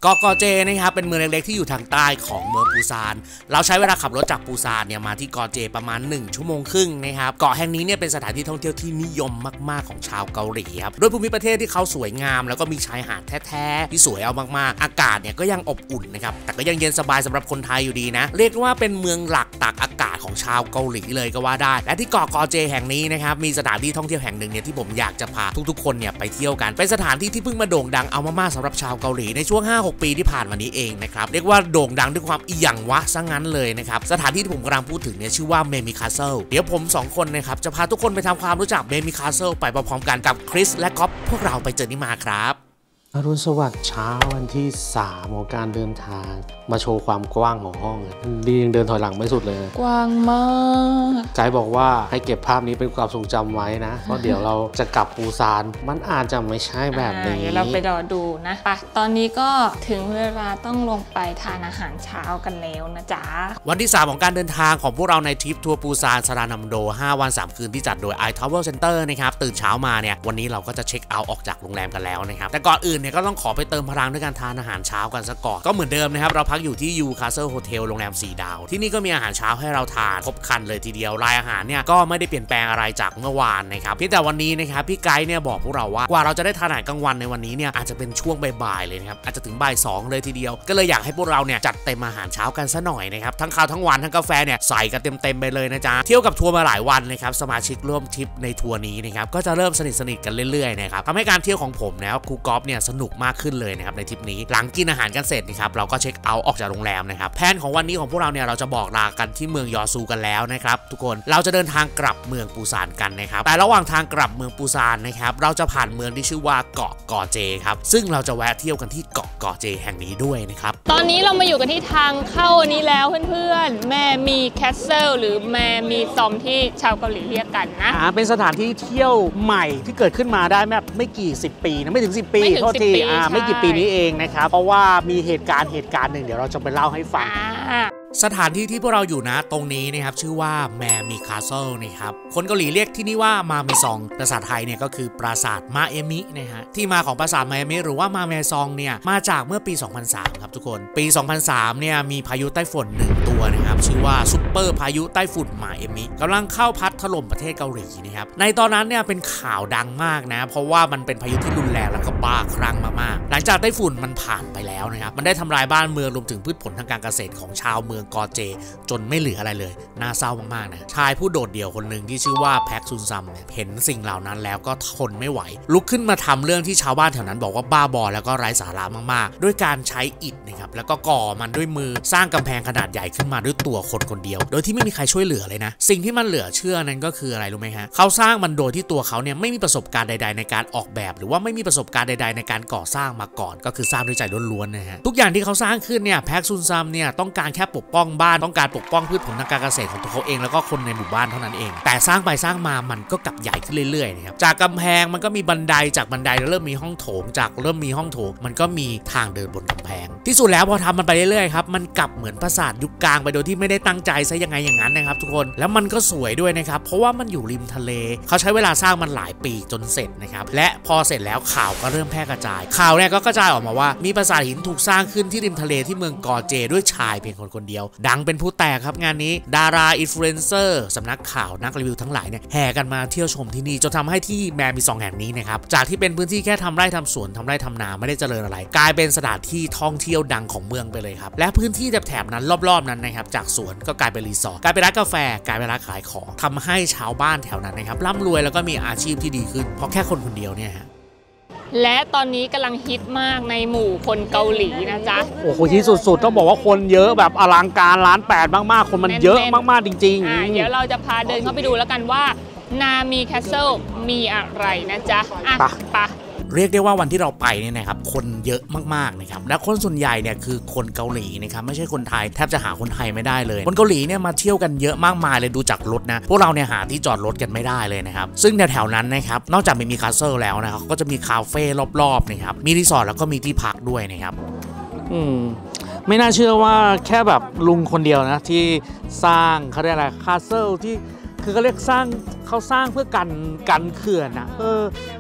กอเจนะครับเป็นเมืองเล็กๆที่อยู่ทางใต้ของเมืองปูซานเราใช้เวลาขับรถจากปูซานเนี่ยมาที่กอเจประมาณ1 ชั่วโมงครึ่งนะครับเกาะแห่งนี้เนี่ยเป็นสถานที่ท่องเที่ยวที่นิยมมากๆของชาวเกาหลีครับด้วยภูมิประเทศที่เขาสวยงามแล้วก็มีชายหาดแท้ๆที่สวยเอามากๆอากาศเนี่ยก็ยังอบอุ่นนะครับแต่ก็ยังเย็นสบายสำหรับคนไทยอยู่ดีนะเรียกว่าเป็นเมืองหลักตากอากาศของชาวเกาหลีเลยก็ว่าได้และที่เกาะกอเจแห่งนี้นะครับมีสถานที่ท่องเที่ยวแห่งหนึ่งเนี่ยที่ผมอยากจะพาทุกๆคนเนี่ยไปเที่ยวกันเป็นสถานที่ที่เพิ่งมาโด่งดังเอามากๆสำหรับชาวเกาหลีในช่วง 5-6 ปีที่ผ่านมานี้เองนะครับเรียกว่าโด่งดังด้วยความอีหยังวะซะงั้นเลยนะครับสถานที่ที่ผมกำลังพูดถึงเนี่ยชื่อว่าเมมิคาสเซิลเดี๋ยวผม2 คนนะครับจะพาทุกคนไปทำความรู้จักเมมิคาสเซิลไปพร้อมๆกันกับคริสและก๊อฟพวกเราไปเจอนี่มาครับอรุณสวัสดิ์เช้าวันที่3ของการเดินทางมาโชว์ความกว้างของห้องดียังเดินถอยหลังไม่สุดเลยกว้างมากไกด์บอกว่าให้เก็บภาพนี้เป็นความทรงจำไว้นะเพราะเดี๋ยวเราจะกลับปูซานมันอาจจะไม่ใช่แบบนี้เดี๋ยวเราไปรอดูนะไปตอนนี้ก็ถึงเวลาต้องลงไปทานอาหารเช้ากันแล้วนะจ๊ะวันที่3ของการเดินทางของพวกเราในทริปทัวร์ปูซานสรานัมโด5 วัน 3 คืนที่จัดโดย iTravel Center นะครับตื่นเช้ามาเนี่ยวันนี้เราก็จะเช็คเอาท์ออกจากโรงแรมกันแล้วนะครับแต่ก่อนอื่นเนี่ยก็ต้องขอไปเติมพลังด้วยการทานอาหารเช้ากันซะก่อนก็เหมือนเดิมนะครับเราพักอยู่ที่ยูคาสเซิลโฮเทลโรงแรม4 ดาวที่นี่ก็มีอาหารเช้าให้เราทานครบครันเลยทีเดียวรายอาหารเนี่ยก็ไม่ได้เปลี่ยนแปลงอะไรจากเมื่อวานนะครับเพียงแต่วันนี้นะครับพี่ไกด์เนี่ยบอกพวกเราว่ากว่าเราจะได้ทานอาหารกลางวันในวันนี้เนี่ยอาจจะเป็นช่วงบ่ายๆเลยนะครับอาจจะถึงบ่าย 2เลยทีเดียวก็เลยอยากให้พวกเราเนี่ยจัดเต็มอาหารเช้ากันซะหน่อยนะครับทั้งข้าวทั้งวันทั้งกาแฟเนี่ยใส่กันเต็มไปเลยนะจ๊ะเที่ยวกับทัวร์มาหลายวันนะครับสมาชิกร่วมทริปในทัวร์นี้นะครับก็จะเริ่มสนิทกันเรื่อยๆนะครับทำให้การเที่ยวของผมแล้วครูกอล์ฟเนี่ยสนุกมากขึ้นเลยนะครับในทริปนี้หลังกินอาหารกันเสร็จนะครับเราก็เช็คเอาท์ออกจากโรงแรมนะครับแผนของวันนี้ของพวกเราเนี่ยเราจะบอกลากันที่เมืองยอซูกันแล้วนะครับทุกคนเราจะเดินทางกลับเมืองปูซานกันนะครับแต่ระหว่างทางกลับเมืองปูซานนะครับเราจะผ่านเมืองที่ชื่อว่าเกาะกอเจครับซึ่งเราจะแวะเที่ยวกันที่เกาะกอเจแห่งนี้ด้วยนะครับตอนนี้เรามาอยู่กันที่ทางเข้านี้แล้วเพื่อนๆแม่มีแคสเซิลหรือแม่มีซอมที่ชาวเกาหลีเรียกกันนะเป็นสถานที่เที่ยวใหม่ที่เกิดขึ้นมาได้ไม่กี่10 ปีนะไม่ถึง10 ปีโทษทีไม่กี่ปีนี้เองนะครับเพราะว่ามีเหตุการณ์หนึ่งเดี๋ยวเราจะไปเล่าให้ฟังสถานที่ที่พวกเราอยู่นะตรงนี้นะครับชื่อว่าแมมิคาสเซิลนะครับคนเกาหลีเรียกที่นี่ว่ามาเมซองภาษาไทยเนี่ยก็คือปราสาทมาเอมินะฮะที่มาของปราสาทมาเอมิหรือว่ามาเมซองเนี่ยมาจากเมื่อปี 2003 ครับทุกคนปี 2003 เนี่ยมีพายุไต้ฝุ่น1 ตัวนะครับชื่อว่าซุปเปอร์พายุไต้ฝุ่นมาเอมิกำลังเข้าพัดถล่มประเทศเกาหลีนะครับในตอนนั้นเนี่ยเป็นข่าวดังมากนะเพราะว่ามันเป็นพายุที่รุนแรงแล้วก็บ้าคลั่งมากๆหลังจากไต้ฝุ่นมันผ่านไปแล้วนะครับมันได้ทำลายบ้านเมืองรวมถึงพืชผลทางการเกษตรของชาวเมืองกอเจจนไม่เหลืออะไรเลยน่าเศร้ามากๆนะชายผู้โดดเดี่ยวคนหนึ่งที่ชื่อว่าแพ็กซุนซัมเนี่ยเห็นสิ่งเหล่านั้นแล้วก็ทนไม่ไหวลุกขึ้นมาทำเรื่องที่ชาวบ้านแถวนั้นบอกว่าบ้าบอแล้วก็ไร้สาระมากๆด้วยการใช้อิฐนะครับแล้วก็ก่อมันด้วยมือสร้างกำแพงขนาดใหญ่ขึ้นมาด้วยตัวคนเดียวโดยที่ไม่มีใครช่วยเหลือเลยนะสิ่งที่มันเหลือเชื่อนั้นก็คืออะไรรู้ไหมฮะเขาสร้างมันโดยที่ตัวเขาเนี่ยไม่มีประสบการณ์ใดๆในการออกแบบหรือว่าไม่มีประสบการณ์ใดๆในการก่อสร้างมาก่อนก็คือสร้างด้วยใจล้วนๆนะฮะทุกอย่างที่เขาสร้างขึ้นเนี่ยแพ็กซุนซัมเนี่ยต้องการแค่ปกป้องบ้านต้องการปกป้องพืชผลทางการเกษตรของตัวเขาเองแล้วก็คนในหมู่บ้านเท่านั้นเองแต่สร้างไปสร้างมามันก็กลับใหญ่ขึ้นเรื่อยๆนะครับจากกำแพงมันก็มีบันไดจากบันไดเริ่มมีห้องโถงจากเริ่มมีห้องโถงมันก็มีทางเดินบนกำแพงที่สุดแล้วพอทำมันไปเรื่อยๆครับมันกลับเหมือนปราสาทยุคกลางไปโดยที่ไม่ได้ตั้งใจซะยังไงอย่างนั้นนะครับทุกคนแล้วมันก็สวยด้วยนะครับเพราะว่ามันอยู่ริมทะเลเขาใช้เวลาสร้างมันหลายปีจนเสร็จนะครับและพอเสร็จแล้วข่าวก็เริ่มแพร่กระจายข่าวเนี่ยก็กระจายออกมาว่ามีปราสาทหินถูกสร้างขึ้นที่ริมทะเลที่เมืองกอเจด้วยชายเพียงคนเดียวดังเป็นผู้แตกครับงานนี้ดาราอินฟลูเอนเซอร์สำนักข่าวนักรีวิวทั้งหลายเนี่ยแห่กันมาเที่ยวชมที่นี่จนทำให้ที่แมมิซองแห่งนี้นะครับจากที่เป็นพื้นที่แค่ทำไร่ทำสวนทำไร่ทำนาไม่ได้เจริญอะไรกลายเป็นสถานที่ท่องเที่ยวดังของเมืองไปเลยครับและพื้นที่แถบนั้นรอบๆนั้นนะครับจากสวนก็กลายเป็นรีสอร์ทกลายเป็นร้านกาแฟกลายเป็นร้านขายของทำให้ชาวบ้านแถวนั้นนะครับร่ำรวยแล้วก็มีอาชีพที่ดีขึ้นเพราะแค่คนเดียวเนี่ยฮะและตอนนี้กำลังฮิตมากในหมู่คนเกาหลีนะจ๊ะโอ้โหที่สุดๆต้องบอกว่าคนเยอะแบบอลังการล้าน8มากๆคนมันเยอะมากๆจริงๆเดี๋ยวเราจะพาเดินเข้าไปดูแล้วกันว่านามีแคสเซิลมีอะไรนะจ๊ะไปเรียกได้ว่าวันที่เราไปเนี่ยนะครับคนเยอะมากๆนะครับและคนส่วนใหญ่เนี่ยคือคนเกาหลีนะครับไม่ใช่คนไทยแทบจะหาคนไทยไม่ได้เลยคนเกาหลีเนี่ยมาเที่ยวกันเยอะมากมายเลยดูจากรถนะพวกเราเนี่ยหาที่จอดรถกันไม่ได้เลยนะครับซึ่งแถวๆนั้นนะครับนอกจากมีคาสเซิลแล้วนะครับก็จะมีคาเฟ่รอบๆนะครับมีรีสอร์ทแล้วก็มีที่พักด้วยนะครับไม่น่าเชื่อว่าแค่แบบลุงคนเดียวนะที่สร้างเขาเรียกอะไรคาสเซิลที่คือเขาเรียกเขาสร้างเพื่อกันเขื่อนนะ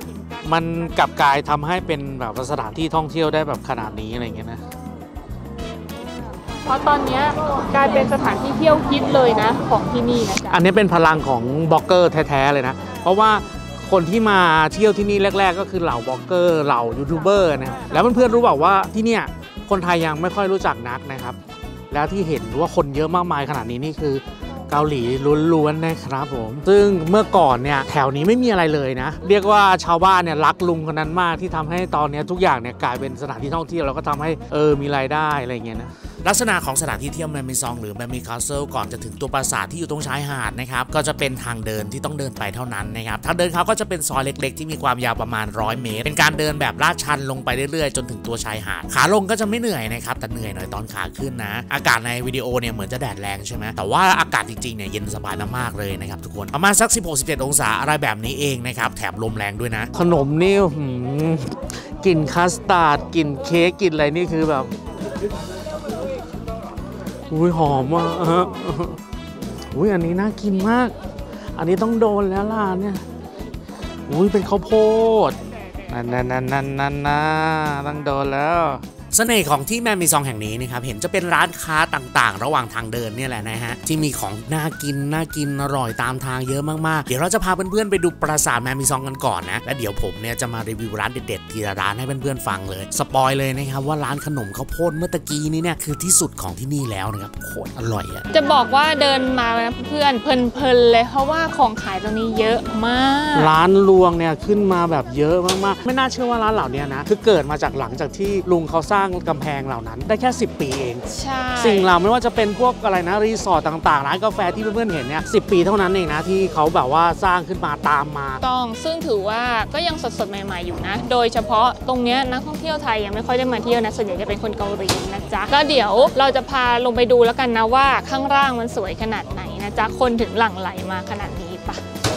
มันกลับกลายทำให้เป็นแบบสถานที่ท่องเที่ยวได้แบบขนาดนี้อะไรเงี้ยนะเพราะตอนนี้กลายเป็นสถานที่เที่ยวฮิตเลยนะของที่นี่นะจ๊ะอันนี้เป็นพลังของบล็อกเกอร์แท้ๆเลยนะเพราะว่าคนที่มาเที่ยวที่นี่แรกๆก็คือเหล่าบล็อกเกอร์เหล่ายูทูบเบอร์นะแล้วเพื่อนๆรู้เปล่าว่าที่เนี่ยคนไทยยังไม่ค่อยรู้จักนักนะครับแล้วที่เห็นว่าคนเยอะมากมายขนาดนี้นี่คือเกาหลีล้วนๆนะครับผมซึ่งเมื่อก่อนเนี่ยแถวนี้ไม่มีอะไรเลยนะเรียกว่าชาวบ้านเนี่ยรักลุงคนนั้นมากที่ทำให้ตอนนี้ทุกอย่างเนี่ยกลายเป็นสถานที่ท่องเที่ยวแล้วก็ทำให้มีรายได้อะไรเงี้ยนะลักษณะของสถานที่เที่ยวแมมมีซองหรือแมมมีคาสเซิลก่อนจะถึงตัวปราสาทที่อยู่ตรงชายหาดนะครับก็จะเป็นทางเดินที่ต้องเดินไปเท่านั้นนะครับทางเดินเขาก็จะเป็นซอยเล็กๆที่มีความยาวประมาณ100 เมตรเป็นการเดินแบบลาดชันลงไปเรื่อยๆจนถึงตัวชายหาดขาลงก็จะไม่เหนื่อยนะครับแต่เหนื่อยหน่อยตอนขาขึ้นนะอากาศในวิดีโอเนี่ยเหมือนจะแดดแรงใช่ไหมแต่ว่าอากาศจริงๆเนี่ยเย็นสบายมากๆเลยนะครับทุกคนประมาณสัก 16-17 องศาอะไรแบบนี้เองนะครับแถมลมแรงด้วยนะขนมนี่กลิ่นคัสตาร์ดกลิ่นเค้กกลิ่นอะไรนี่คือแบบอุ้ยหอมอ่ะอุ้ยอันนี้น่ากินมากอันนี้ต้องโดนแล้วล่ะเนี่ยอุ้ยเป็นข้าวโพดนั่นต้องโดนแล้วเสน่ห์ของที่แมมมีซองแห่งนี้นะครับเห็นจะเป็นร้านค้าต่างๆระหว่างทางเดินเนี่ยแหละนะฮะที่มีของน่ากินอร่อยตามทางเยอะมากๆเดี๋ยวเราจะพาเพื่อนๆไปดูปราสาทแมมมีซองกันก่อนนะและเดี๋ยวผมเนี่ยจะมารีวิวร้านเด็ดๆทีละร้านให้เพื่อนๆฟังเลยสปอยเลยนะครับว่าร้านขนมข้าวโพดเมื่อตะกี้นี้เนี่ยคือที่สุดของที่นี่แล้วนะครับโคตรอร่อยอ่ะจะบอกว่าเดินมาเพื่อนเพลินเลยเพราะว่าของขายตรงนี้เยอะมากร้านรวงเนี่ยขึ้นมาแบบเยอะมากๆไม่น่าเชื่อว่าร้านเหล่านี้นะคือเกิดมาจากหลังจากที่ลุงเขาสร้างกำแพงเหล่านั้นได้แค่10 ปีเองใช่สิ่งเหล่าไม่ว่าจะเป็นพวกอะไรนะรีสอร์ทต่างๆร้านกาแฟที่เพื่อนๆเห็นเนี่ย10 ปีเท่านั้นเองนะที่เขาแบบว่าสร้างขึ้นมาตามมาต้องซึ่งถือว่าก็ยังสดๆใหม่ๆอยู่นะโดยเฉพาะตรงนี้นักท่องเที่ยวไทยยังไม่ค่อยได้มาเที่ยวนะส่วนใหญ่จะเป็นคนเกาหลีนะจ๊ะก็เดี๋ยวเราจะพาลงไปดูแล้วกันนะว่าข้างล่างมันสวยขนาดไหนนะจ๊ะคนถึงหลั่งไหลมาขนาดนี้ปะ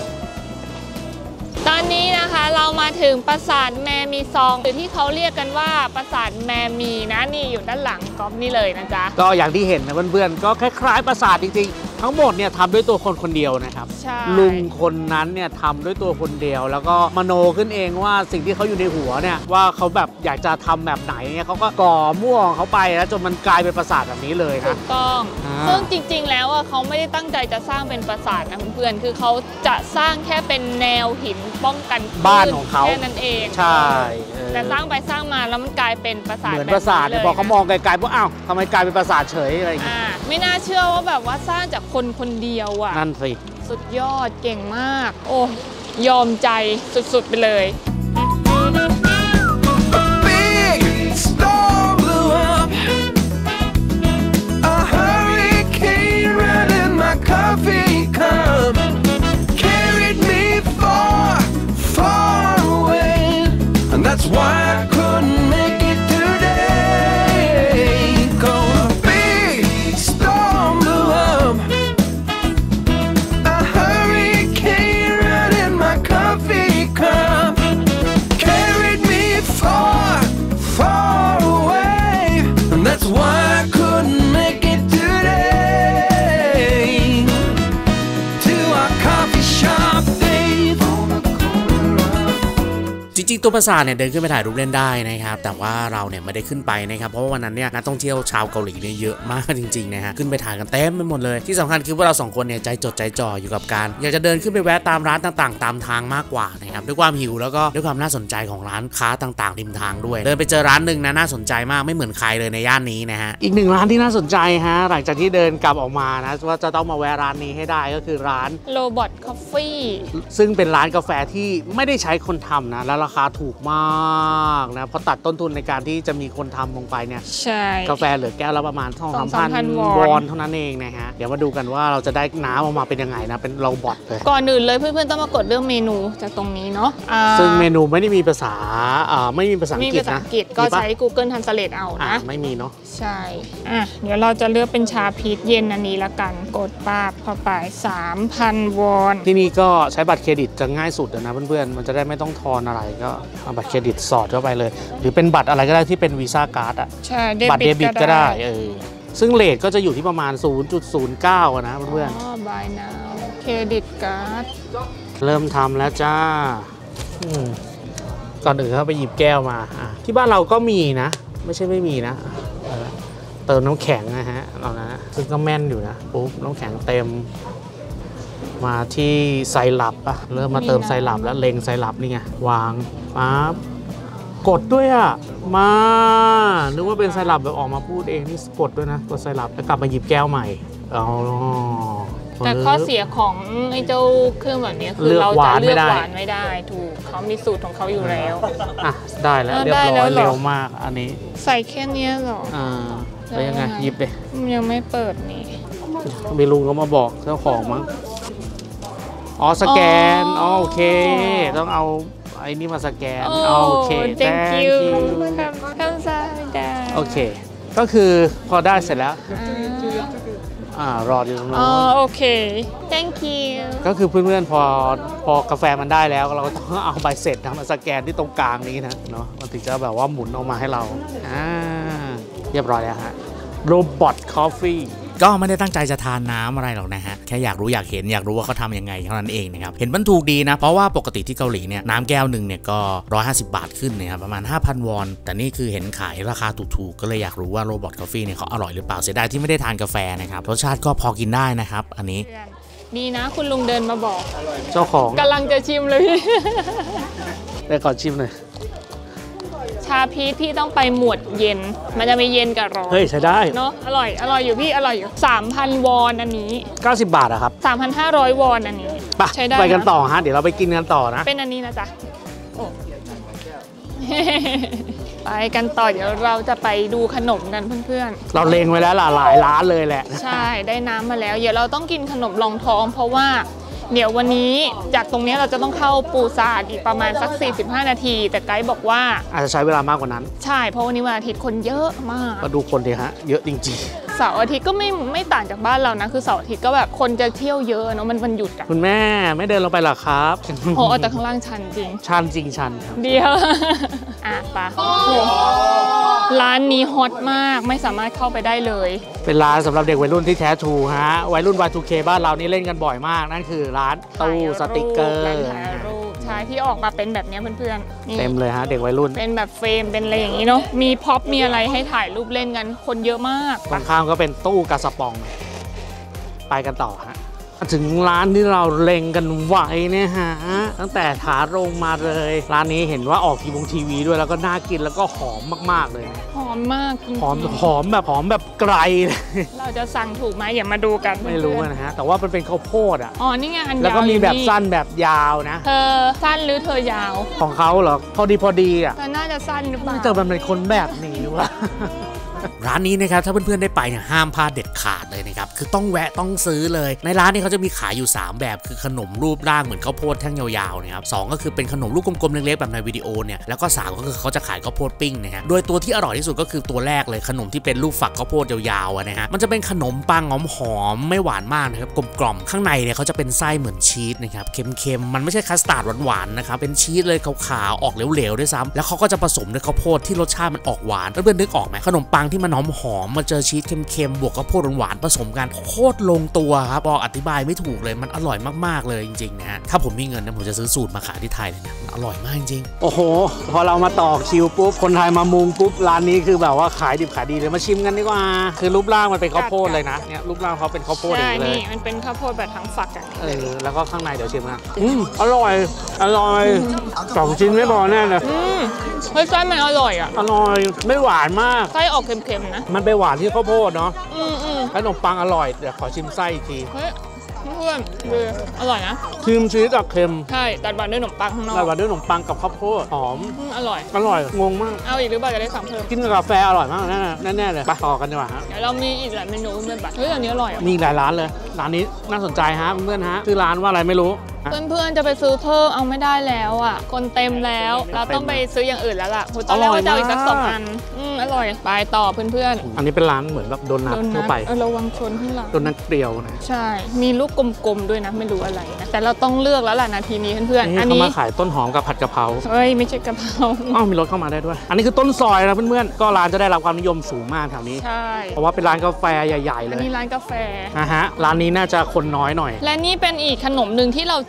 ตอนนี้นะคะเรามาถึงปราสาทแมมีซองหรือที่เขาเรียกกันว่าปราสาทแมมีนะนี่อยู่ด้านหลังก๊อฟนี่เลยนะจ๊ะก็อย่างที่เห็นนะเพื่อนๆก็คล้ายๆปราสาทจริงๆทั้งหมดเนี่ยทำด้วยตัวคนเดียวนะครับลุงคนนั้นเนี่ยทำด้วยตัวคนเดียวแล้วก็มโนขึ้นเองว่าสิ่งที่เขาอยู่ในหัวเนี่ยว่าเขาแบบอยากจะทำแบบไหนเนี่ยเขาก็ก่อมั่วเขาไปแล้วจนมันกลายเป็นปราสาทแบบนี้เลยนะถูกต้องซึ่งจริงๆแล้วเขาไม่ได้ตั้งใจจะสร้างเป็นปราสาทนะเพื่อนๆคือเขาจะสร้างแค่เป็นแนวหินป้องกันบ้านของเขาแค่นั้นเองใช่แต่สร้างไปสร้างมาแล้วมันกลายเป็นปราสาทเหมือนปราสาทพอเขามองไกลๆว่าอ้าวทำไมกลายเป็นปราสาทเฉยอะไรอย่างเงี้ยไม่น่าเชื่อว่าแบบว่าสร้างจากคนเดียวอ่ะนั่นสิสุดยอดเก่งมากโอ้ยอมใจสุดๆไปเลย That's why I couldn't make it today. Cause a big storm blew up, a hurricane right in my coffee cup, carried me far, far away. And that's why I couldn't make it today. To our coffee shop, babe. จริงๆตัวปราสาทเนี่ยเดินขึ้นไปถ่ายรูปเล่นได้นะครับแต่ว่าเราเนี่ยไม่ได้ขึ้นไปนะครับเพราะว่าวันนั้นเนี่ยนักท่องเที่ยวชาวเกาหลีเนี่ยเยอะมากจริงๆนะฮะขึ้นไปถ่ายกันเต็มไปหมดเลยที่สำคัญคือว่าเรา2 คนเนี่ยใจจดใจจ่ออยู่กับการอยากจะเดินขึ้นไปแวะตามร้านต่างๆตามทางมากกว่านะครับด้วยความหิวแล้วก็ด้วยความน่าสนใจของร้านค้าต่างๆริมทางด้วยเดินไปเจอร้านหนึ่งนะน่าสนใจมากไม่เหมือนใครเลยในย่านนี้นะฮะอีก1 ร้านที่น่าสนใจฮะหลังจากที่เดินกลับออกมานะว่าจะต้องมาแวะร้านนี้ให้ได้ก็คือร้านโรบอทคอฟฟี่ซึ่งเป็นร้านกาแฟที่ไม่ได้ใช้คนทำนะและราคาถูกมากนะเพราะตัดต้นทุนในการที่จะมีคนทำลงไปเนี่ยใช่กาแฟเหลือแก้วละประมาณ 2,000 วอนเท่านั้นเองนะฮะเดี๋ยวมาดูกันว่าเราจะได้น้ำออกมาเป็นยังไงนะเป็นโรบอทเลยก่อนอื่นเลยเพื่อนๆต้องมากดเรื่องเมนูจากตรงนี้เนาะซึ่งเมนูไม่ได้มีภาษาไม่มีภาษาอังกฤษนะก็ใช้ Google Translate เอานะไม่มีเนาะใช่เดี๋ยวเราจะเลือกเป็นชาพีชเย็นอันนี้ละกันกดปากเข้าไป 3,000 วอนที่นี่ก็ใช้บัตรเครดิตจะง่ายสุดนะเพื่อนๆมันจะได้ไม่ต้องทอนอะไรก็เอาบัตรเครดิตสอดเข้าไปเลยหรือเป็นบัตรอะไรก็ได้ที่เป็นวีซ่าการ์ดอ่ะใช่บัตรเดบิตก็ได้ซึ่งเรทก็จะอยู่ที่ประมาณ 0.09 นะเพื่อนๆ Buy now เครดิตการ์ดเริ่มทำแล้วจ้าก่อนอื่นเขาไปหยิบแก้วมาที่บ้านเราก็มีนะไม่ใช่ไม่มีนะเติมน้ำแข็งนะฮะเรานะซึ่งก็แม่นอยู่นะปุ๊บน้ำแข็งเต็มมาที่ไซรัปป่ะเริ่มมาเติมไซรัปแล้วเล็งไซรัปนี่ไงวางปั๊บกดด้วยอ่ะมานึกว่าเป็นไซรัปแบบออกมาพูดเองนี่กดด้วยนะกดไซรัปแล้วกลับมาหยิบแก้วใหม่แต่ข้อเสียของไอ้เจ้าเครื่องแบบนี้คือเราจะเลือกหวานไม่ได้ถูกเขามีสูตรของเขาอยู่แล้วได้แล้วเรียบร้อยเร็วมากอันนี้ใส่แค่นี้หรอแล้วยังไงหยิบเลยยังไม่เปิดนี่มีลุงเขามาบอกเจ้าของมั้งสแกนโอเคต้องเอาไอ้นี่มาสแกนโอเค thank you คำสั่งได้โอเคก็คือพอได้เสร็จแล้วรออยู่ตรงนู้นโอเค thank you ก็คือเพื่อนๆพอกาแฟมันได้แล้วเราก็ต้องเอาใบเสร็จมาสแกนที่ตรงกลางนี้นะเนาะมันถึงจะแบบว่าหมุนออกมาให้เราเรียบร้อยแล้วฮะโรบอทคอฟฟี่ก็ไม่ได้ตั้งใจจะทานน้ำอะไรหรอกนะฮะแค่อยากรู้อยากเห็นอยากรู้ว่าเขาทำยังไงเท่านั้นเองนะครับเห็นมันถูกดีนะเพราะว่าปกติที่เกาหลีเนี่ยน้ำแก้วหนึ่งเนี่ยก็150 บาทขึ้นนะครับประมาณ 5,000 วอนแต่นี่คือเห็นขายราคาถูกๆก็เลยอยากรู้ว่าโรบอทกาแฟเนี่ยเขาอร่อยหรือเปล่าเสียดายที่ไม่ได้ทานกาแฟนะครับรสชาติก็พอกินได้นะครับอันนี้ดีนะคุณลุงเดินมาบอกเจ้าของกำลังจะชิมเลยพี่ได้ก่อนชิมเลยชาพีชพี่ต้องไปหมวดเย็นมันจะมีเย็นกับร้อนเฮ้ยใช้ได้เนาะอร่อยอยู่พี่อร่อยอยู่ 3,000 วอนอันนี้ 90 บาทอะครับ 3,500 วอนอันนี้ใช้ได้ไปกันต่อฮะเดี๋ยวเราไปกินกันต่อนะเป็นอันนี้นะจ๊ะไปกันต่อเดี๋ยวเราจะไปดูขนมกันเพื่อนๆเราเลงไว้แล้วหลายร้านเลยแหละใช่ได้น้ำมาแล้วเดี๋ยวเราต้องกินขนมรองท้องเพราะว่าเดี๋ยววันนี้จากตรงนี้เราจะต้องเข้าปูซานอีกประมาณสัก45 นาทีแต่ไกด์บอกว่าอาจจะใช้เวลามากกว่านั้นใช่เพราะวันนี้วันอาทิตย์คนเยอะมากมาดูคนดิฮะเยอะจริงๆเสาร์อาทิตย์ก็ไม่ต่างจากบ้านเรานะคือเสาร์อาทิตย์ก็แบบคนจะเที่ยวเยอะเนาะมันหยุดอะคุณแม่ไม่เดินลงไปหรอครับแต่ข้างล่างชันจริงชันจริงชันครับเดียวปะร้านนี้ฮอตมากไม่สามารถเข้าไปได้เลยเป็นร้านสำหรับเด็กวัยรุ่นที่แท้ทรูฮะวัยรุ่น Y2K บ้านเรานี่เล่นกันบ่อยมากนั่นคือร้านตู้สติกเกอร์ใช่ที่ออกมาเป็นแบบนี้เพื่อนๆเต็มเลยฮะเด็กวัยรุ่นเป็นแบบเฟรมเป็นอะไรอย่างนี้เนาะมีพ็อปมีอะไรให้ถ่ายรูปเล่นกันคนเยอะมากข้างๆก็เป็นตู้กระสปองไปกันต่อฮะถึงร้านที่เราเล็งกันไว้เนี่ยฮะตั้งแต่ขาลงมาเลยร้านนี้เห็นว่าออกทีวีด้วยแล้วก็น่ากินแล้วก็หอมมากๆเลยหอมมากหอมแบบไกลเลยเราจะสั่งถูกไหมอย่ามาดูกันไม่รู้นะฮะแต่ว่ามันเป็นข้าวโพดนี่ไงอันยาวแล้วก็มีแบบสั้นแบบยาวนะเธอสั้นหรือเธอยาวของเขาเหรอพอดีน่าจะสั้นหรือเปล่าแต่มันเป็นคนแบบนี้วะร้านนี้นะครับถ้าเพื่อนๆได้ไปเนี่ยห้ามพลาดเด็ดขาดเลยนะครับคือต้องแวะต้องซื้อเลยในร้านนี้เขาจะมีขายอยู่3แบบคือขนมรูปร่างเหมือนข้าวโพดแท่งยาวๆนะครับ2ก็คือเป็นขนมลูกกลมๆเล็กๆแบบในวิดีโอเนี่ยแล้วก็3ก็คือเขาจะขายข้าวโพดปิ้งนะฮะโดยตัวที่อร่อยที่สุดก็คือตัวแรกเลยขนมที่เป็นรูปฝักข้าวโพดยาวๆนะฮะมันจะเป็นขนมปังหอมๆไม่หวานมากนะครับกลมๆข้างในเนี่ยเขาจะเป็นไส้เหมือนชีสนะครับเค็มๆมันไม่ใช่คัสตาร์ดหวานๆนะครับเป็นชีสเลยขาวๆออกเหลวๆด้วยซ้ำแล้วเขาก็จะผสมด้วยข้าวโพดที่รสชาติมันออกหวานเพื่อนๆนึกออกไหมขนมปังที่มันหอมมาเจอชีสเค็มๆบวกข้าวโพดหวานผสมกันโคตรลงตัวครับบอกอธิบายไม่ถูกเลยมันอร่อยมากๆเลยจริงๆนะฮะถ้าผมมีเงินนะผมจะซื้อสูตรมาขายที่ไทยเลยนะมันอร่อยมากจริงโอ้โหพอเรามาต่อคิวปุ๊บคนไทยมามุงปุ๊บร้านนี้คือแบบว่าขายดิบขายดีเลยมาชิมกันดีกว่าคือรูปร่างมันเป็นข้าวโพดเลยนะเนี่ยรูปร่างเขาเป็นข้าวโพดเลยนี่มันเป็นข้าวโพดแบบทั้งฝักแล้วก็ข้างในเดี๋ยวชิมนะอร่อย2 ชิ้นไม่พอแน่เลยไส้มันอร่อยอร่อยไม่หวานมากไส้ออกเค็มๆนะมันไปหวานที่ข้าวโพดเนาะขนมปังอร่อยเดี๋ยวขอชิมไส้อีกทีเพื่อนอร่อยนะครีมชีสกับเค็มใช่ตัดหวานด้วยขนมปังข้างนอกตัดหวานด้วยขนมปังกับข้าวโพดหอมอร่อยงงมากเอาอีกหรือเปล่าจะได้สั่งเพิ่มกินกับกาแฟอร่อยมากแน่เลยไปต่อกันดีกว่าฮะเดี๋ยวเรามีอีกหลายเมนูเพื่อนๆอันนี้อร่อยมีหลายร้านเลยร้านนี้น่าสนใจฮะเพื่อนๆฮะชื่อร้านว่าอะไรไม่รู้เพื่อนๆจะไปซื้อเพิ่มเอาไม่ได้แล้วคนเต็มแล้วเราต้องไปซื้ออย่างอื่นแล้วล่ะตอนแรกว่าจะเอาอีกสัก2 อันอร่อยไปต่อเพื่อนๆอันนี้เป็นร้านเหมือนแบบโดนัททั่วไประวังชนข้างหลังโดนัทเปรี้ยวนะใช่มีลูกกลมๆด้วยนะไม่รู้อะไรนะแต่เราต้องเลือกแล้วล่ะนาทีนี้เพื่อนๆอันนี้เขามาขายต้นหอมกับผัดกะเพราไม่ใช่กะเพรามีรถเข้ามาได้ด้วยอันนี้คือต้นซอยนะเพื่อนๆก็ร้านจะได้รับความนิยมสูงมากแถวนี้ใช่เพราะว่าเป็นร้านกาแฟใหญ่ๆเลยอันนี้ร้านกาแฟร้านนี้น่าจะคนน้อยหน่อยและนี่เป็นอีกขนมหนึ่งที่เราเจ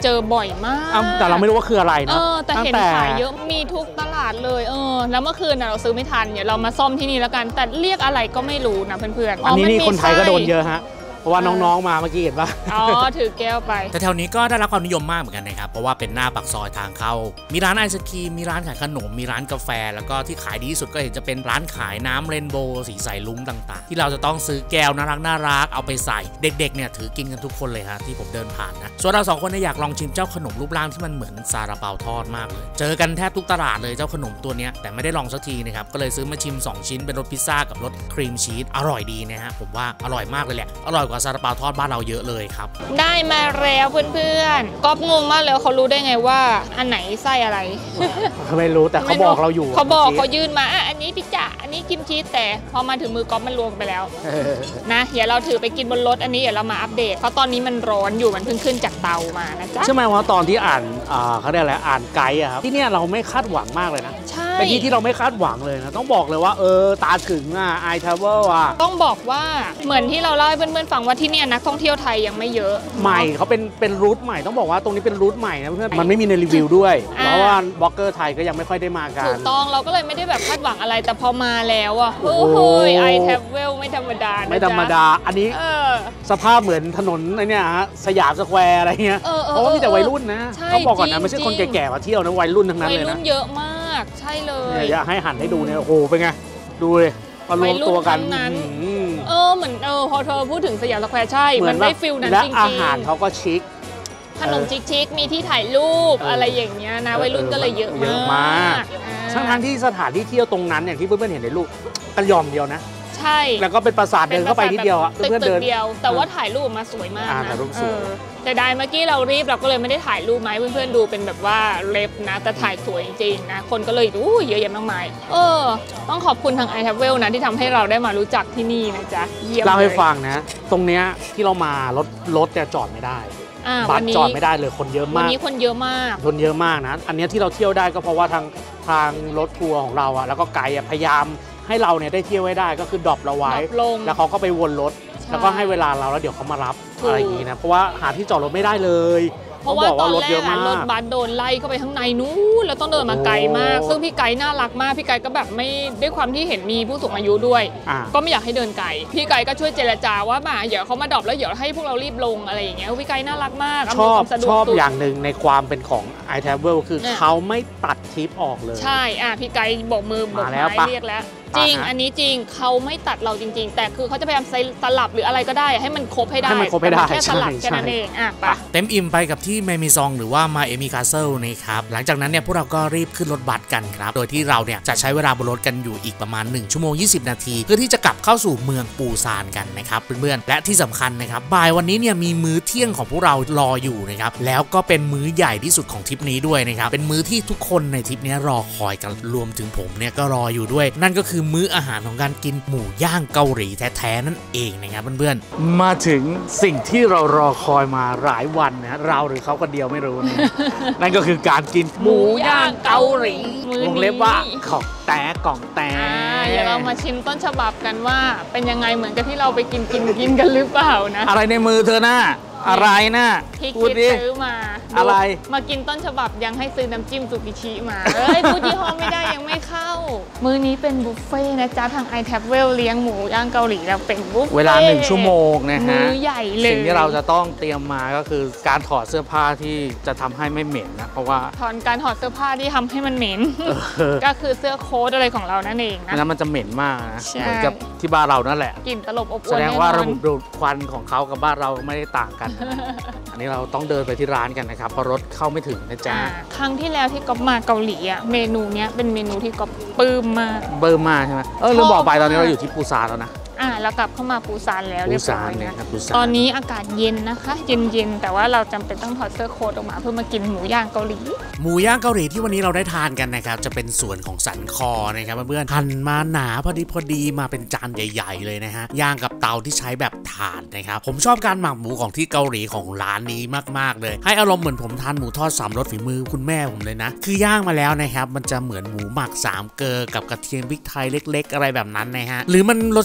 เจอบ่อยมากแต่เราไม่รู้ว่าคืออะไรนะแต่เห็นขายเยอะมีทุกตลาดเลยแล้วเมื่อคืนเราซื้อไม่ทันเดี๋ยวเรามาซ่อมที่นี่แล้วกันแต่เรียกอะไรก็ไม่รู้นะเพื่อนๆอันนี้คนไทยก็โดนเยอะฮะเพราะว่าน้องๆมาเมื่อกี้เห็นป่ะถือแก้วไปแต่แถวนี้ก็ได้รับความนิยมมากเหมือนกันนะครับเพราะว่าเป็นหน้าปากซอยทางเข้ามีร้านไอศครีมมีร้านขายขนมมีร้านกาแฟแล้วก็ที่ขายดีที่สุดก็เห็นจะเป็นร้านขายน้ำเรนโบว์สีใสลุ้งต่างๆที่เราจะต้องซื้อแก้วน่ารักเอาไปใส่เด็กๆเนี่ยถือกินกันทุกคนเลยฮะที่ผมเดินผ่านนะส่วนเรา2 คนอยากลองชิมเจ้าขนมรูปร่างที่มันเหมือนซาลาเปาทอดมากเลยเจอกันแทบทุกตลาดเลยเจ้าขนมตัวนี้แต่ไม่ได้ลองสักทีนะครับก็เลยซื้อมาชิม2 ชิ้นเป็นรสพิซซ่ากับรสครีมชีสอร่อยดีนะฮะผมว่าอร่อยมากเลยแหละอร่อยกว่าซาลาเปาทอดบ้านเราเยอะเลยครับได้มาแล้วเพื่อนๆก๊อฟงงมากเลยเขารู้ได้ไงว่าอันไหนไส้อะไรไม่รู้แต่เขาบอกเราอยู่เขาบอกเขายื่นมาอันนี้พิซซ่าอันนี้กิมชีสแต่พอมาถึงมือก๊อฟมันรวมไปแล้วนะเดี๋ยวเราถือไปกินบนรถอันนี้เดี๋ยวเรามาอัปเดตเพราะตอนนี้มันร้อนอยู่มันเพิ่งขึ้นจากเตามานะจ๊ะใช่ไหมว่าตอนที่อ่านเขาเรียกอะไรอ่านไกด์ครับที่เนี่ยเราไม่คาดหวังมากเลยนะเป็นที่เราไม่คาดหวังเลยนะต้องบอกเลยว่าตาถึงiTravel ต้องบอกว่าเหมือนที่เราเล่าให้เพื่อนๆฟังว่าที่เนี่ยนักท่องเที่ยวไทยยังไม่เยอะใหม่เขาเป็นรูทใหม่ต้องบอกว่าตรงนี้เป็นรูทใหม่นะเพื่อนมันไม่มีในรีวิวด้วยเพราะว่าบล็อกเกอร์ไทยก็ยังไม่ค่อยได้มากันถูกต้องเราก็เลยไม่ได้แบบคาดหวังอะไรแต่พอมาแล้วโอ้โหiTravel ไม่ธรรมดาไม่ธรรมดาอันนี้สภาพเหมือนถนนไอ้นี่ฮะสยามสแควร์อะไรเงี้ยเพราะว่ามีแต่วัยรุ่นนะต้องบอกก่อนนะไม่ใช่คนแก่ๆมาเที่ยวนะวัยรุ่นทั้งนั้นเลยนะวัยรุ่นเยอะมากใช่เลยอยากให้หันให้ดูเนี่ยโอ้โหเป็นไงดูเลยมารวมตัวกันเหมือนพอเธอพูดถึงสยามสแควร์ใช่มันได้ฟิลนั้นจริงๆและอาหารเขาก็ชิคขนมชิคๆมีที่ถ่ายรูปอะไรอย่างเงี้ยนะวัยรุ่นก็เลยเยอะมากทั้งที่สถานที่เที่ยวตรงนั้นอย่างที่เพื่อนๆเห็นในรูปกระยอมเดียวนะใช่แล้วก็เป็นปราสาทเดินเข้าไปนิดเดียวเพื่อนเดินแต่ว่าถ่ายรูปมาสวยมากนะแต่ได้เมื่อกี้เรารีบเราก็เลยไม่ได้ถ่ายรูปไหมเพื่อนๆดูเป็นแบบว่าเล็บนะแต่ถ่ายสวยจริงๆนะคนก็เลยเยอะแยะมากมายต้องขอบคุณทาง iTravel นะที่ทำให้เราได้มารู้จักที่นี่นะจ๊ะเล่าให้ฟังนะตรงเนี้ยที่เรามารถจะจอดไม่ได้บัสจอดไม่ได้เลยคนเยอะมากวันนี้คนเยอะมากนะอันนี้ที่เราเที่ยวได้ก็เพราะว่าทางรถทัวร์ของเราแล้วก็ไกด์พยายามให้เราเนี่ยได้เที่ยวให้ได้ก็คือดรอปเราไว้แล้วเขาก็ไปวนรถแล้วก็ให้เวลาเราแล้วเดี๋ยวเขามารับอะไรอย่างนี้นะเพราะว่าหาที่จอดรถไม่ได้เลยเพราะว่าตอนแรกรถบัสโดนไล่เข้าไปข้างในนู้นแล้วต้องเดินมาไกลมากซึ่งพี่ไกด์น่ารักมากพี่ไกด์ก็แบบไม่ด้วยความที่เห็นมีผู้สูงอายุด้วยก็ไม่อยากให้เดินไกลพี่ไกด์ก็ช่วยเจรจาว่ามาเดี๋ยวเขามาดรอปแล้วเดี๋ยวให้พวกเรารีบลงอะไรอย่างเงี้ยพี่ไกด์น่ารักมากชอบอย่างหนึ่งในความเป็นของ iTravel คือเขาไม่ตัดทริปออกเลยใช่พี่ไกด์บอกมือบอกไม้เรียกแล้วจริงอันนี้จริงเขาไม่ตัดเราจริงๆแต่คือเขาจะพยายามสลับหรืออะไรก็ได้ให้มันครบให้ได้แค่สลับแค่นั้นเองไปเต็มอิ่มไปกับที่เมมิซองหรือว่ามาเอมิคาสเซิลนะครับหลังจากนั้นเนี่ยพวกเราก็รีบขึ้นรถบัสกันครับโดยที่เราเนี่ยจะใช้เวลาบนรถกันอยู่อีกประมาณ1 ชั่วโมง 20 นาทีเพื่อที่จะกลับเข้าสู่เมืองปูซานกันนะครับเพื่อนๆและที่สำคัญนะครับบ่ายวันนี้เนี่ยมีมื้อเที่ยงของพวกเรารออยู่นะครับแล้วก็เป็นมื้อใหญ่ที่สุดของทริปนี้ด้วยนะครับเป็นมื้อที่ทุกคนในทริปนี้รอคอยกันรวมถึงผมเนี่ยก็รออยู่ด้วยนั่นก็คือมื้ออาหารของการกินหมูย่างเกาหลีแท้ๆนั่นเองนะครับเพื่อนๆมาถึงสิ่งที่เรารอคอยมาหลายวันนะเราหรือเขาคนเดียวไม่รู้นะ นั่นก็คือการกินหมูย่างเกาหลีวงเล็บว่าของแต่กล่องแต่เดี๋ยวเรามาชิมต้นฉบับกันว่าเป็นยังไงเหมือนกับที่เราไปกินกันหรือเปล่านะอะไรในมือเธอหน้าอะไรนะพี่คิดซื้อมาอะไรมากินต้นฉบับยังให้ซื้อน้ำจิ้มซูกิชิมาพูดยี่ห้อไม่ได้ยังไม่เข้ามื้อนี้เป็นบุฟเฟ่นะจ๊ะทาง iTravel เลี้ยงหมูย่างเกาหลีแล้วเป็นบุฟเฟ่เวลา1 ชั่วโมงนะฮะมื้อใหญ่เลยสิ่งที่เราจะต้องเตรียมมาก็คือการถอดเสื้อผ้าที่จะทำให้ไม่เหม็นนะเพราะว่าการถอดเสื้อผ้าที่ทำให้มันเหม็นก็คือเสื้อโค้ทอะไรของเรานั่นเองนะนั้นมันจะเหม็นมากนะเหมือนกับที่บ้านเรานั่นแหละกลิ่นตลบอบอวนแสดงว่าระบบดูดควันของเขากับบ้านเราไม่ได้ต่างกันอันนี้เราต้องเดินไปที่ร้านกันนะครับเพราะรถเข้าไม่ถึงนะจ๊ะครั้งที่แล้วที่ก๊อฟมาเกาหลีอ่ะเมนูเนี้ยเป็นเมนูที่ก๊อฟปลื้มมากใช่ไหมลืมบอกไปตอนนี้เราอยู่ที่ปูซานแล้วนะเรากลับเข้ามาปูซานแล้วเรียบร้อยนะตอนนี้อากาศเย็นนะคะเย็นแต่ว่าเราจำเป็นต้องถอดเสื้อโค้ทออกมาเพื่อมากินหมูย่างเกาหลีหมูย่างเกาหลีที่วันนี้เราได้ทานกันนะครับจะเป็นส่วนของสันคอนะครับเพื่อนๆหั่นมาหนาพอดีมาเป็นจานใหญ่ๆเลยนะฮะย่างกับเตาที่ใช้แบบถ่านนะครับผมชอบการหมักหมูของที่เกาหลีของร้านนี้มากๆเลยให้อารมณ์เหมือนผมทานหมูทอด3 รสฝีมือคุณแม่ผมเลยนะคือย่างมาแล้วนะครับมันจะเหมือนหมูหมัก3 เกลือกับกระเทียมพริกไทยเล็กๆอะไรแบบนั้นนะฮะหรือมันรสชาติ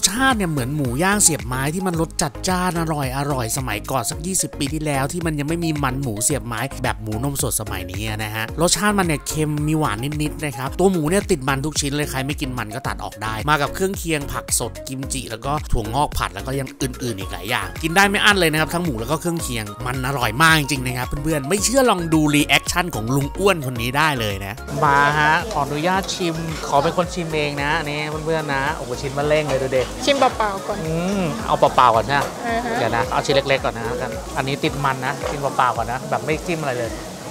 เนี่ยเหมือนหมูย่างเสียบไม้ที่มันรสจัดจ้านอร่อยสมัยก่อนสัก20 ปีที่แล้วที่มันยังไม่มีมันหมูเสียบไม้แบบหมูนมสดสมัยนี้นะฮะรสชาติมันเนี่ยเค็มมีหวานนิดๆนะครับตัวหมูเนี่ยติดมันทุกชิ้นเลยใครไม่กินมันก็ตัดออกได้มากับเครื่องเคียงผักสดกิมจิแล้วก็ถั่วงอกผัดแล้วก็ยังอื่นๆอีกหลายอย่างกินได้ไม่อั้นเลยนะครับทั้งหมูแล้วก็เครื่องเคียงมันอร่อยมากจริงๆนะครับเพื่อนๆไม่เชื่อลองดูรีแอคชั่นของลุงอ้วนคนนี้ได้เลยนะมาฮะขออนุญาตชิมขอเป็นคนชิมเองนะนี่เพื่อนๆนะโอ้โหชิ้นมาเล่งเลยดูเด็กชิมเปล่าๆก่อนเอาเปล่าๆก่อนนะเดี๋ยวนะเอาชิ้นเล็กๆก่อนนะกันอันนี้ติดมันนะกินเปล่าๆก่อนนะแบบไม่จิ้มอะไรเลย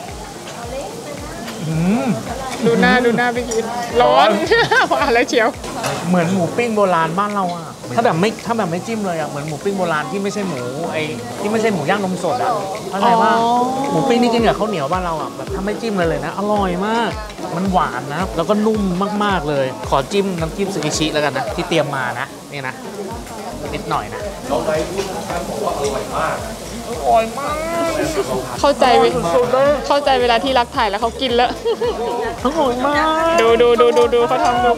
ดูหน้าพี่กินร้อนอะไรเชียวเหมือนหมูปิ้งโบราณบ้านเราอะถ้าแบบไม่จิ้มเลยอะเหมือนหมูปิ้งโบราณที่ไม่ใช่หมูที่ไม่ใช่หมูย่างนมสดอะเข้าใจว่าหมูปิ้งนี่กินกับข้าวเหนียวบ้านเราอะแบบถ้าไม่จิ้มเลยนะอร่อยมากมันหวานนะแล้วก็นุ่มมากๆเลยขอจิ้มน้ำจิ้มซูชิแล้วกันนะที่เตรียมมานะนี่นะนิดหน่อยนะอร่อยมากเข้าใจเวลาที่รักถ่ายแล้วเขากินแล้วอร่อยมากดูเขาทำ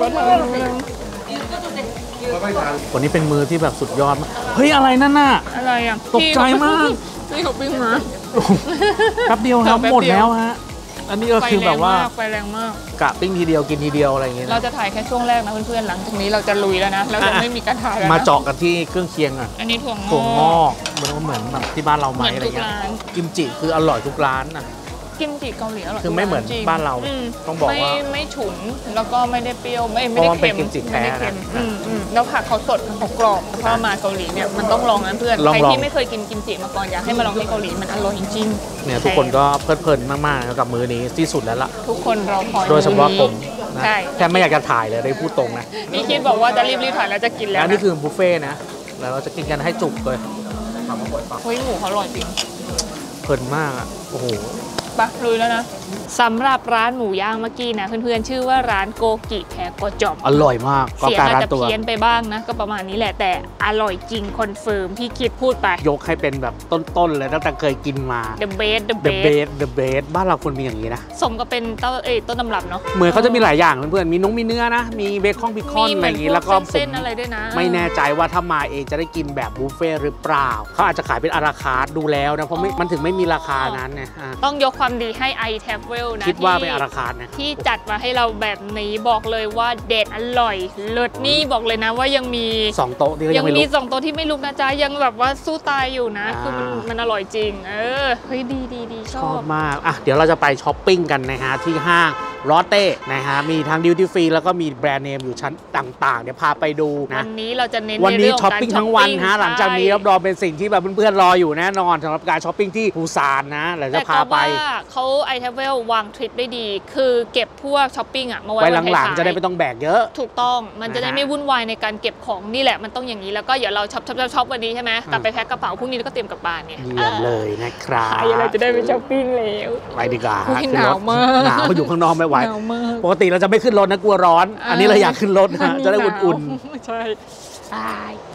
วันนี้เป็นมือที่แบบสุดยอดมากเฮ้ยอะไรนั่นน่ะอะไรอ่ะตกใจมากที่เขาปิ้งมาแป๊บเดียวครับหมดแล้วฮะอันนี้ก็คือแบบว่าไฟแรงมากกะปิ้งทีเดียวกินทีเดียวอะไรอย่างเงี้ยเราจะถ่ายแค่ช่วงแรกนะเพื่อนๆหลังจากนี้เราจะลุยแล้วนะเราจะไม่มีการถ่ายแล้วมาเจาะกันที่เครื่องเคียงอ่ะอันนี้ถั่วงอกเหมือนแบบที่บ้านเราไหมอะไรเงี้ยกิมจิคืออร่อยทุกร้านนะกิมจิเกาหลีอร่อยคือไม่เหมือนบ้านเราต้องบอกว่าไม่ฉุนแล้วก็ไม่ได้เปรี้ยวไม่ได้เค็มไม่ได้เค็มแล้วผักเขาสดเขากรอบเพราะมาเกาหลีเนี่ยมันต้องลองนะเพื่อนใครที่ไม่เคยกินกิมจิมาก่อนอยากให้มาลองที่เกาหลีมันอร่อยจริงๆเนี่ยทุกคนก็เพลิดเพลินมากๆกับมื้อนี้ที่สุดแล้วล่ะทุกคนเราคอยโดยเฉพาะผมนะแค่ไม่อยากจะถ่ายเลยได้พูดตรงนะนี่คิดบอกว่าจะรีบถ่ายแล้วจะกินแล้วนี่คือบุฟเฟ่นะแล้วเราจะกินกันให้จุกเลยเฮ้ยหมูเขาอร่อยจริงเพลินมากอ่ะโอ้โหปะลุยแล้วนะสำหรับร้านหมูย่างเมื่อกี้นะเพื่อนๆชื่อว่าร้านโกกิแพโกจอมอร่อยมากเสียงอาจจะเพี้ยนไปบ้างนะก็ประมาณนี้แหละแต่อร่อยจริงคอนเฟิร์มพี่คิดพูดไปยกให้เป็นแบบต้นๆเลยตั้งแต่เคยกินมา The best บ้านเราควรมีอย่างนี้นะสมกับเป็นต้นตำรับเนาะเหมือนเขาจะมีหลายอย่างเพื่อนๆมีเนื้อนะมีเบคอนอะไรอย่างนี้แล้วก็เส้นอะไรด้วยนะไม่แน่ใจว่าถ้ามาเองจะได้กินแบบบุฟเฟ่หรือเปล่าเขาอาจจะขายเป็นอาราคาร์ทดูแล้วนะเพราะมันถึงไม่มีราคานั้นไงต้องยกความดีให้ iTravel นะคิดว่าเป็นอาราคาร์ทนะที่จัดมาให้เราแบบนี้บอกเลยว่าเด็ดอร่อยเลิศนี่บอกเลยนะว่ายังมี 2 โต๊ะที่ยังมี2 โต๊ะที่ไม่ลุกนะจ๊ะยังแบบว่าสู้ตายอยู่นะคือมันอร่อยจริงเฮ้ยดีชอบมากอ่ะเดี๋ยวเราจะไปช้อปปิ้งกันนะฮะที่ห้างลอตเต้นะฮะมีทั้งดิวตี้ฟรีแล้วก็มีแบรนด์เนมอยู่ชั้นต่างๆเดี๋ยวพาไปดูนะวันนี้เราจะเน้นวันนี้ช้อปปิ้งทั้งวันฮะหลังจากนี้รับรองเป็นสิ่งที่แบบเพื่อนๆรออยู่แน่นอนสำหรับการช้อปปิ้งที่ปูซานนะเดี๋ยวจะพาไปเขา iTravel วางทริปได้ดีคือเก็บพวกช้อปปิ้งอ่ะมาไว้หลังๆจะได้ไม่ต้องแบกเยอะถูกต้องมันจะได้ไม่วุ่นวายในการเก็บของนี่แหละมันต้องอย่างนี้แล้วก็เดี๋ยวเราช็อปวันนี้ใช่ไหมกลับไปแพ็คกระเป๋าพรุ่งนี้แล้วก็เตรียมกลับบ้านเนี่ยเยี่ยมเลยนะครับเดี๋ยวเราจะได้ไปช้อปปิ้งแล้วไปดีกว่าหนาวมากหนาวอยู่ข้างนอกไม่ไหวปกติเราจะไม่ขึ้นรถนะกลัวร้อนอันนี้เราอยากขึ้นรถนะจะได้อุ่นๆใช่